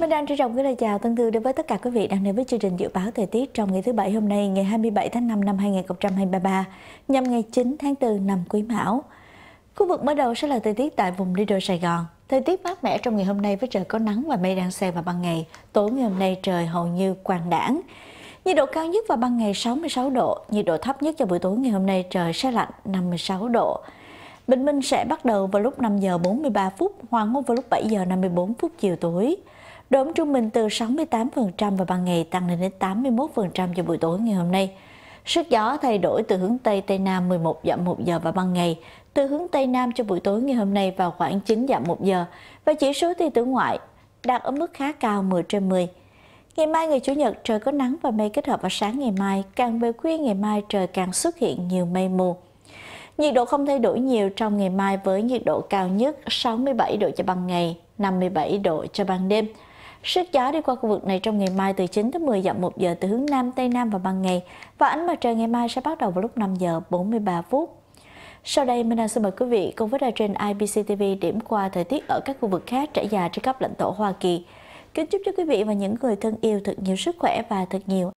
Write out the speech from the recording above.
Mình đang trân trọng gửi lời chào thân thương đến với tất cả quý vị đang đến với chương trình dự báo thời tiết trong ngày thứ Bảy hôm nay, ngày 27 tháng 5 năm 2023, nhằm ngày 9 tháng 4 năm Quý Mão. Khu vực mở đầu sẽ là thời tiết tại vùng Lido Sài Gòn. Thời tiết mát mẻ trong ngày hôm nay với trời có nắng và mây đan xen vào ban ngày. Tối ngày hôm nay trời hầu như quang đãng. Nhiệt độ cao nhất vào ban ngày 66 độ, nhiệt độ thấp nhất cho buổi tối ngày hôm nay trời se lạnh 56 độ. Bình minh sẽ bắt đầu vào lúc 5 giờ 43 phút, hoàng hôn vào lúc 7 giờ 54 phút chiều tối. Độ ẩm trung bình từ 68% vào ban ngày tăng lên đến 81% cho buổi tối ngày hôm nay. Sức gió thay đổi từ hướng Tây Tây Nam 11 dặm một giờ vào ban ngày, từ hướng Tây Nam cho buổi tối ngày hôm nay vào khoảng 9 dặm một giờ và chỉ số tia tử ngoại đạt ở mức khá cao 10/10. Ngày mai ngày Chủ nhật trời có nắng và mây kết hợp vào sáng ngày mai, càng về khuya ngày mai trời càng xuất hiện nhiều mây mù. Nhiệt độ không thay đổi nhiều trong ngày mai với nhiệt độ cao nhất 67 độ cho ban ngày, 57 độ cho ban đêm. Sức gió đi qua khu vực này trong ngày mai từ 9 tới 10 dặm một giờ từ hướng Nam Tây Nam vào ban ngày và ánh mặt trời ngày mai sẽ bắt đầu vào lúc 5 giờ 43 phút. Sau đây, mình xin mời quý vị cùng với đài truyền IBC TV điểm qua thời tiết ở các khu vực khác trải dài trên khắp lãnh thổ Hoa Kỳ. Kính chúc cho quý vị và những người thân yêu thật nhiều sức khỏe và thật nhiều